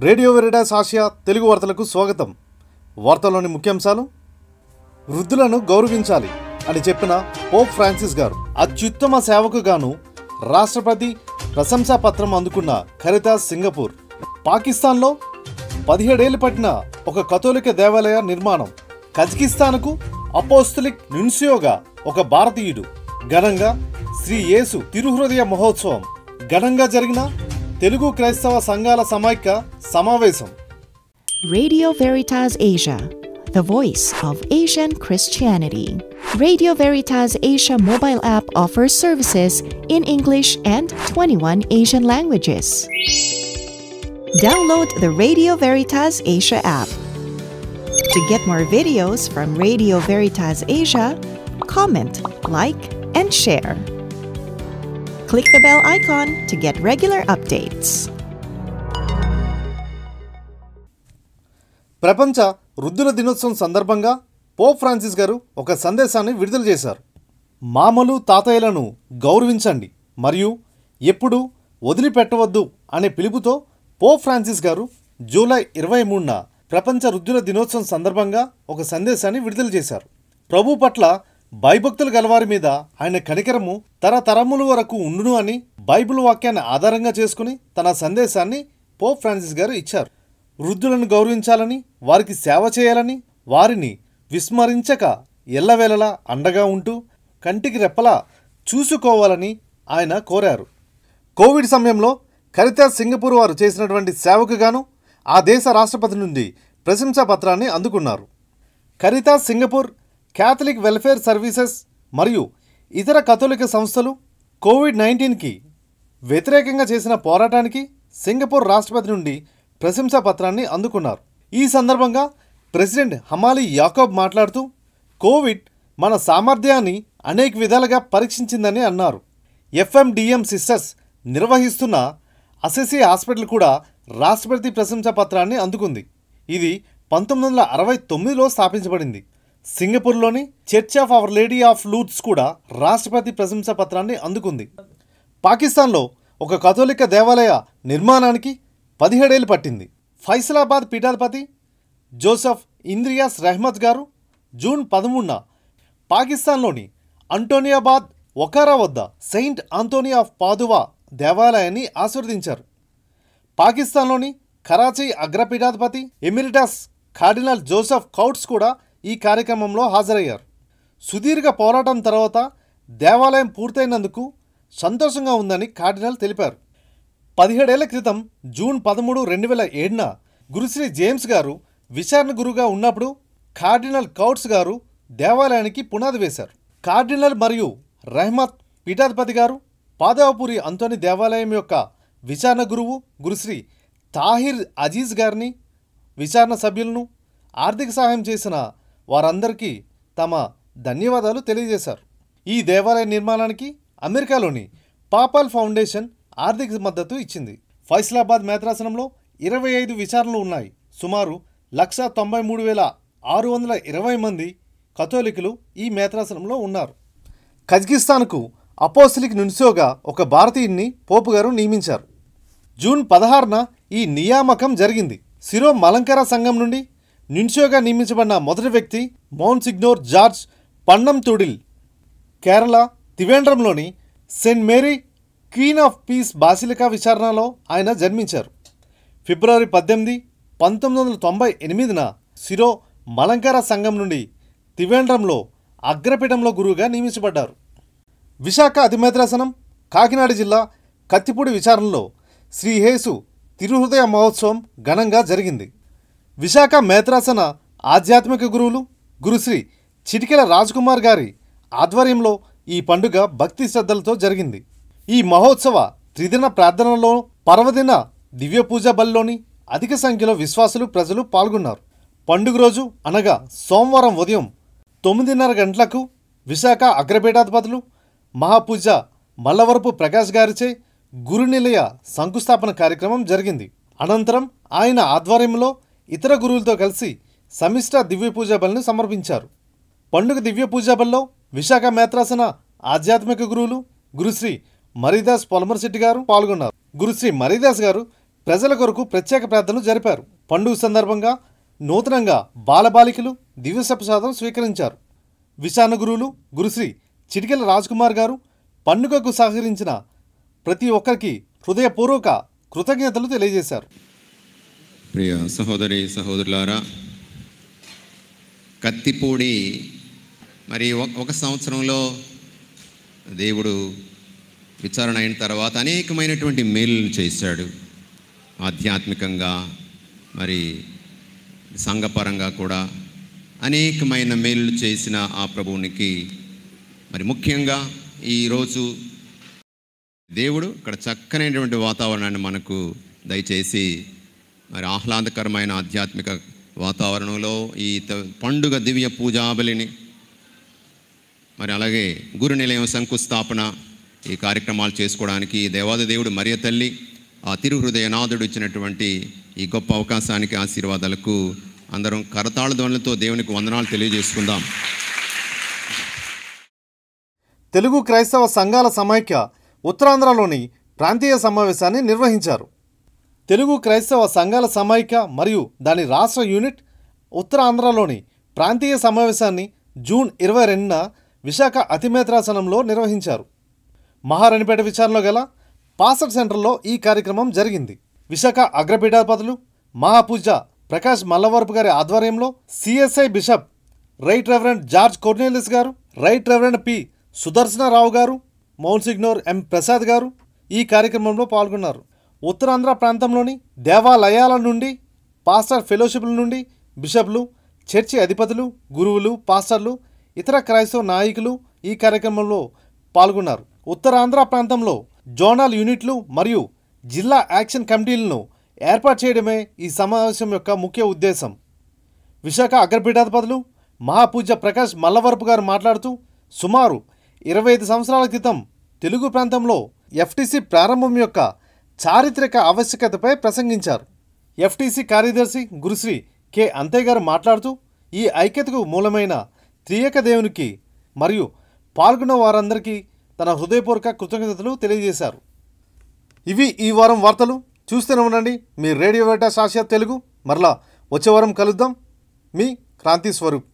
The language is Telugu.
రేడియో వెరిటాస్ ఆసియా తెలుగు వార్తలకు స్వాగతం. వార్తల్లోని ముఖ్యాంశాలు. వృద్ధులను గౌరవించాలి అని చెప్పిన పోప్ ఫ్రాన్సిస్ గారు. అత్యుత్తమ సేవకు గాను రాష్ట్రపతి ప్రశంసా పత్రం అందుకున్న ఖరితాస్ సింగపూర్. పాకిస్తాన్లో 17 ఏళ్లు పట్టిన ఒక కథోలిక దేవాలయ నిర్మాణం. కజకిస్తాన్కు అపోస్తలిక్ నున్సియోగా ఒక భారతీయుడు. ఘనంగా శ్రీ యేసు తిరుహృదయ మహోత్సవం. ఘనంగా జరిగిన తెలుగు క్రైస్తవ సంఘాల సమైక్య సమావేశం. Radio Veritas Asia, the voice of Asian Christianity. Radio Veritas Asia mobile app offers services in English and 21 Asian languages. Download the Radio Veritas Asia app. To get more videos from Radio Veritas Asia, comment, like, and share. Click the bell icon to get regular updates. ప్రపంచ వృద్ధుల దినోత్సవం సందర్భంగా పోప్ ఫ్రాన్సిస్ గారు ఒక సందేశాన్ని విడుదల చేశారు. మామలు తాతయ్యలను గౌరవించండి మరియు ఎప్పుడు వదిలిపెట్టవద్దు అనే పిలుపుతో పోప్ ఫ్రాన్సిస్ గారు జూలై 23న ప్రపంచ వృద్ధుల దినోత్సవం సందర్భంగా ఒక సందేశాన్ని విడుదల చేశారు. ప్రభు పట్ల భయభక్తులు గలవారి మీద ఆయన కనికరము తరతరముల వరకు ఉండును అని బైబిల్ వాక్యాన్ని ఆధారంగా చేసుకుని తన సందేశాన్ని పోప్ ఫ్రాన్సిస్ గారు ఇచ్చారు. వృద్ధులను గౌరవించాలని, వారికి సేవ చేయాలని, వారిని విస్మరించక ఎల్లవేళలా అండగా ఉంటూ కంటికి రెప్పలా చూసుకోవాలని ఆయన కోరారు. కోవిడ్ సమయంలో ఖరితాస్ సింగపూర్ వారు చేసినటువంటి సేవకు గాను ఆ దేశ రాష్ట్రపతి నుండి ప్రశంసా పత్రాన్ని అందుకున్నారు. Caritas Singapore, Catholic Welfare Services మరియు ఇతర కథోలిక సంస్థలు కోవిడ్-19కి వ్యతిరేకంగా చేసిన పోరాటానికి సింగపూర్ రాష్ట్రపతి నుండి ప్రశంసా పత్రాన్ని అందుకున్నారు. ఈ సందర్భంగా ప్రెసిడెంట్ హమాలి యాకోబ్ మాట్లాడుతూ కోవిడ్ మన సామర్థ్యాన్ని అనేక విధాలుగా పరీక్షించిందని అన్నారు. FMDM సిస్టర్స్ నిర్వహిస్తున్న అసెసి హాస్పిటల్ కూడా రాష్ట్రపతి ప్రశంసా పత్రాన్ని అందుకుంది. ఇది 1969లో స్థాపించబడింది. సింగపూర్లోని Church of Our Lady of Lourdes కూడా రాష్ట్రపతి ప్రశంసా పత్రాన్ని అందుకుంది. పాకిస్తాన్లో ఒక కథోలిక దేవాలయ నిర్మాణానికి 17 ఏళ్లు పట్టింది. ఫైసలాబాద్ పీఠాధిపతి జోసెఫ్ ఇంద్రియాస్ రెహ్మత్ గారు జూన్ 13న పాకిస్తాన్లోని అంటోనియాబాద్ ఒకారా వద్ద సెయింట్ ఆంటోనీ ఆఫ్ పాదువా దేవాలయాన్ని ఆశీర్వదించారు. పాకిస్తాన్లోని కరాచీ అగ్రపీఠాధిపతి ఎమిరిటస్ కార్డినల్ జోసెఫ్ కౌట్స్ కూడా ఈ కార్యక్రమంలో హాజరయ్యారు. సుదీర్ఘ పోరాటం తర్వాత దేవాలయం పూర్తయినందుకు సంతోషంగా ఉందని కార్డినల్ తెలిపారు. 17 ఏళ్ల క్రితం జూన్ 13, 2007న గురుశ్రీ జేమ్స్ గారు విచారణ గురుగా ఉన్నప్పుడు కార్డినల్ కౌట్స్ గారు దేవాలయానికి పునాది వేశారు. కార్డినల్ మరియు రెహ్మత్ పీఠాధిపతి గారు పాదావపూరి అంతోని దేవాలయం యొక్క విచారణ గురువు గురుశ్రీ తాహిర్ అజీజ్ గారిని, విచారణ సభ్యులను, ఆర్థిక సహాయం చేసిన వారందరికీ తమ ధన్యవాదాలు తెలియజేశారు. ఈ దేవాలయ నిర్మాణానికి అమెరికాలోని పాపాల్ ఫౌండేషన్ ఆర్థిక మద్దతు ఇచ్చింది. ఫైసలాబాద్ మేత్రాసనంలో 25 విచారణలు ఉన్నాయి. సుమారు 193,620 మంది కథోలికులు ఈ మేత్రాసనంలో ఉన్నారు. కజకిస్తాన్కు అపోస్తలిక్ నున్సియోగా ఒక భారతీయుడిని పోపు గారు నియమించారు. జూన్ 16న ఈ నియామకం జరిగింది. సిరో మలంకర సంఘం నుండి నున్సియోగా నియమించబడిన మొదటి వ్యక్తి మౌన్సిగ్నోర్ జార్జ్ పన్నం తుడిల్. కేరళ త్రివేంద్రంలోని Saint Mary Queen of Peace Basilica విచారణలో ఆయన జన్మించారు. ఫిబ్రవరి 18, 1998న సిరో మలంకర సంఘం నుండి త్రివేంద్రంలో అగ్రపీఠంలో గురువుగా నియమించబడ్డారు. విశాఖ అతిమేత్రాసనం కాకినాడ జిల్లా కత్తిపూడి విచారణలో శ్రీయేసు తిరుహృదయ మహోత్సవం ఘనంగా జరిగింది. విశాఖ మేత్రాసన ఆధ్యాత్మిక గురువులు గురుశ్రీ చిటికెల రాజ్కుమార్ గారి ఆధ్వర్యంలో ఈ పండుగ భక్తి శ్రద్ధలతో జరిగింది. ఈ మహోత్సవ త్రిదిన ప్రార్థనలో పర్వదిన దివ్య పూజ బలిలోని అధిక సంఖ్యలో విశ్వాసులు ప్రజలు పాల్గొన్నారు. పండుగ రోజు అనగా సోమవారం ఉదయం 9:30 గంటలకు విశాఖ అగ్రపీఠాధిపతులు మహాపూజ మల్లవరపు ప్రకాష్ గారిచే గురునిలయ శంకుస్థాపన కార్యక్రమం జరిగింది. అనంతరం ఆయన ఆధ్వర్యంలో ఇతర గురువులతో కలిసి సమిష్ట దివ్య పూజా బలిని సమర్పించారు. పండుగ దివ్య పూజా బలిలో విశాఖ మేత్రాసన ఆధ్యాత్మిక గురువులు గురుశ్రీ మరిదాస్ పొలమర్శెట్టి గారు పాల్గొన్నారు. గురుశ్రీ మరిదాస్ గారు ప్రజల కొరకు ప్రత్యేక ప్రార్థనలు జరిపారు. పండుగ సందర్భంగా నూతనంగా బాలబాలికలు దివ్యప్రసాదం స్వీకరించారు. విశాన గురువులు గురుశ్రీ చిటికెల రాజ్కుమార్ గారు పండుగకు సహకరించిన ప్రతి ఒక్కరికి హృదయపూర్వక కృతజ్ఞతలు తెలియజేశారు. ప్రియ సహోదరి సహోదరులారా, కత్తిపూడి మరి ఒక సంవత్సరంలో దేవుడు విచారణ అయిన తర్వాత అనేకమైనటువంటి మేలులను చేశాడు. ఆధ్యాత్మికంగా మరి సంఘపరంగా కూడా అనేకమైన మేలులు చేసిన ఆ ప్రభువునికి మరి ముఖ్యంగా ఈరోజు దేవుడు ఇక్కడ చక్కనైనటువంటి వాతావరణాన్ని మనకు దయచేసి మరి ఆహ్లాదకరమైన ఆధ్యాత్మిక వాతావరణంలో ఈ పండుగ దివ్య పూజాబలిని మరి అలాగే గురు నిలయం శంకుస్థాపన ఈ కార్యక్రమాలు చేసుకోవడానికి దేవాది దేవుడు మరియ తల్లి ఆ తిరుహృదయనాథుడు ఇచ్చినటువంటి ఈ గొప్ప అవకాశానికి ఆశీర్వాదాలకు అందరం కరతాళ ధ్వనులతో దేవునికి వందనాలు తెలియజేసుకుందాం. తెలుగు క్రైస్తవ సంఘాల సమైక్య ఉత్తరాంధ్రలోని ప్రాంతీయ సమావేశాన్ని నిర్వహించారు. తెలుగు క్రైస్తవ సంఘాల సమైక్య మరియు దాని రాష్ట్ర యూనిట్ ఉత్తరాంధ్రలోని ప్రాంతీయ సమావేశాన్ని జూన్ 22న విశాఖ అతిమేత్రాసనంలో నిర్వహించారు. మహారాణిపేట విచారణలో గల పాసట్ సెంటర్లో ఈ కార్యక్రమం జరిగింది. విశాఖ అగ్రపీఠాధిపతులు మహాపూజ్య ప్రకాష్ మల్లవరపు గారి ఆధ్వర్యంలో CSI bishop Right Reverend George Cornelius గారు, రైట్ రెవరెండ్ పి సుదర్శనరావు గారు, మౌన్సిగ్నోర్ ఎం ప్రసాద్ గారు ఈ కార్యక్రమంలో పాల్గొన్నారు. ఉత్తరాంధ్ర ప్రాంతంలోని దేవాలయాల నుండి, పాస్టర్ ఫెలోషిప్ల నుండి బిషప్లు, చర్చి అధిపతులు, గురువులు, పాస్టర్లు, ఇతర క్రైస్తవ నాయకులు ఈ కార్యక్రమంలో పాల్గొన్నారు. ఉత్తరాంధ్ర ప్రాంతంలో జోనల్ యూనిట్లు మరియు జిల్లా యాక్షన్ కమిటీలను ఏర్పాటు చేయడమే ఈ సమావేశం యొక్క ముఖ్య ఉద్దేశం. విశాఖ అగ్రపీఠాధిపతులు మహాపూజ్య ప్రకాష్ మల్లవరపు గారు మాట్లాడుతూ సుమారు 25 సంవత్సరాల క్రితం తెలుగు ప్రాంతంలో ఎఫ్టీసీ ప్రారంభం యొక్క చారిత్రక ఆవశ్యకతపై ప్రసంగించారు. ఎఫ్టీసీ కార్యదర్శి గురుశ్రీ కె అంతయ్య గారు మాట్లాడుతూ ఈ ఐక్యతకు మూలమైన త్రియేక దేవునికి మరియు పాల్గొన్న వారందరికీ తన హృదయపూర్వక కృతజ్ఞతలు తెలియజేశారు. ఇవి ఈ వారం వార్తలు. చూస్తూనే ఉండండి మీ రేడియో వెరిటాస్ ఆసియా తెలుగు. మరలా వచ్చే వారం కలుద్దాం. మీ క్రాంతి స్వరూప్.